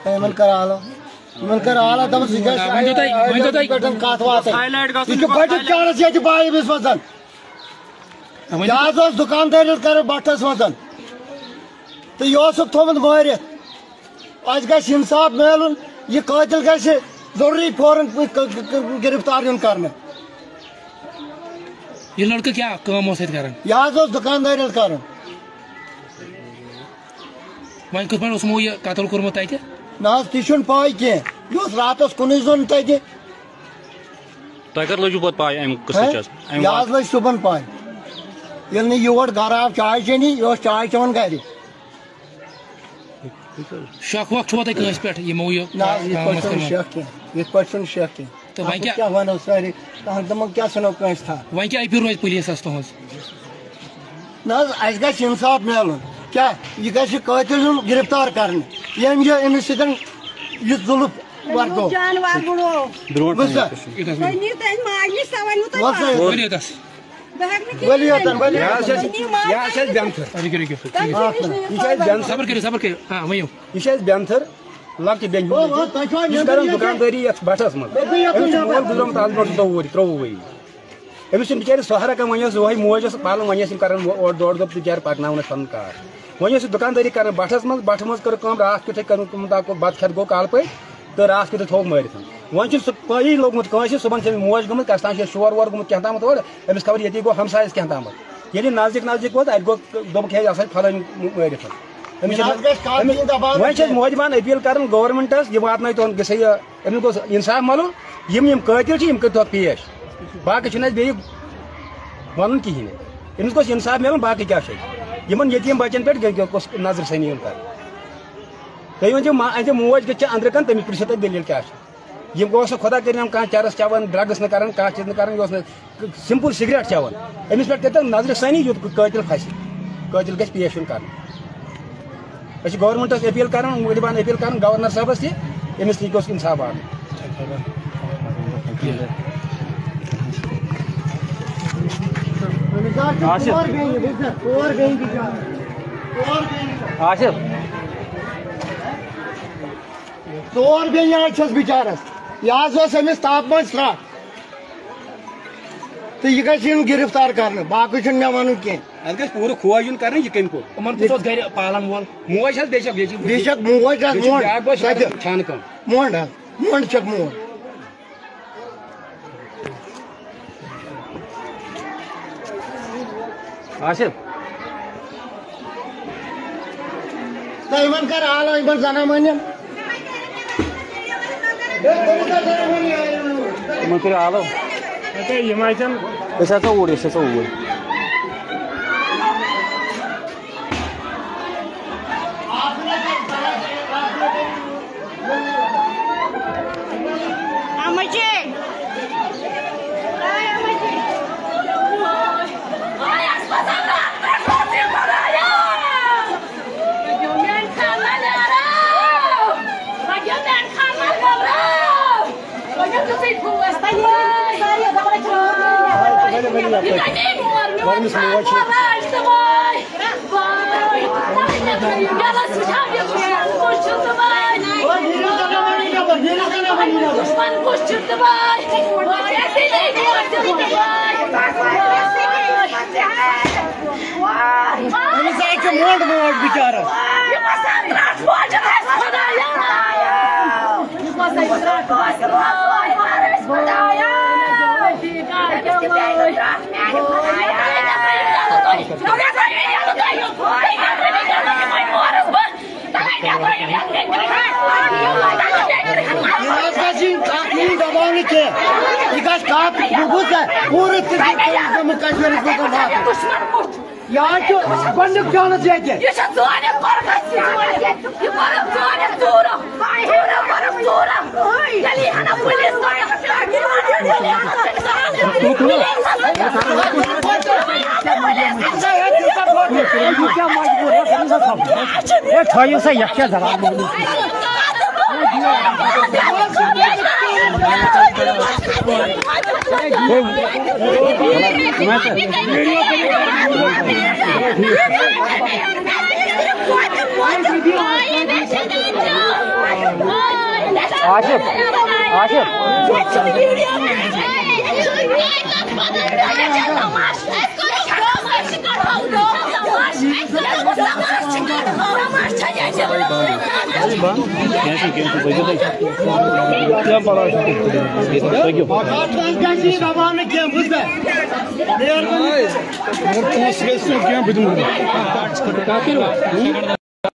मन कर आलो दम सिगटन कत वात यह बड़ चारस ये बाइबिस मजन यह दुकानदारी कर बटस मजन तो यह थोमुत मारित अस ग इंसाफ मिलन यह कातिल ग जरूरी फौरन गिरफ्तार यून कर यह लड़का क्या काम यह दुकानदारी कर वह कत यह कतल कोर्मुत तत ना तह पाई कह यह रात कुन जोन तह लजू पे पाई यह लग सुबह पाई ये योर घर आव चाय चेनी यह चाय चवन गर शक वक पे शक तो वह क्या वनो सारे दमो क्या सनो था वह क्या अपील रोज पुलिस तुज ना अस ग इंसाफ मिलन क्या यह गतिल गिरफ्तार कर अमिस जुल्म वर्तो बेंथर लक्ट दुकानदारी बटस मज गुजरम आज ब्रो 23 वरी अमिस बिचार सहरा का वन वही मोज पालन वन कर दौड़ दौड़ बिचार पकन पन कार वन दुकानदारी कर बटस मज बट मज कर रात कित बत खेत गो काल पे तो रात कित थोक मारित वन पी लोगमुत सुबह मोज गमुत कस्तान शोर वोर गमुत क्या ताम और अमिस खबर ये गो हमसायस क्या ताम ये नजदीक नजदीक वोत अत गो दोपक है फलान मारित वह मोज वन अपील कर गवर्नमेंटस यह वात अमिस गो इंसाफ मालूम यम कतिल कर पेश बाकी बे वन कहें अमिस गो इंसाफ मिलन बाकी क्या यतीम बचन पे नजर सनी कर तुम वन मोज ग अंदर कन तमिस पृछो तुम दलील क्या यह खुदा कर कह चरस चवान ड्रग्स न कर चीज न कर सिंपल सिगरेट चवान अमिस पे कर नजर सनी युत कतिल फस कतिल ग पेश कर गवर्नमेंटस अपील कर अपील कर गवर्नर साहबस तमिस गोस इंसाफ आ चोर बे बिचारस यह अमिस तापमान स्राट तो यह गिरफ्तार कर बाकी मे वन कह पूरा खोज यून कर यह कम पालन वोल मोज बेशक मोज छान मोंड मोंड चक मोंड आसिफ तो कर आलो जना मन कर आलो ऊर मोड मोड बिचारा दबाने के पूरे जम्मू कश्मीर यहाँ गंडक चानस आशिफ आशिफ क्या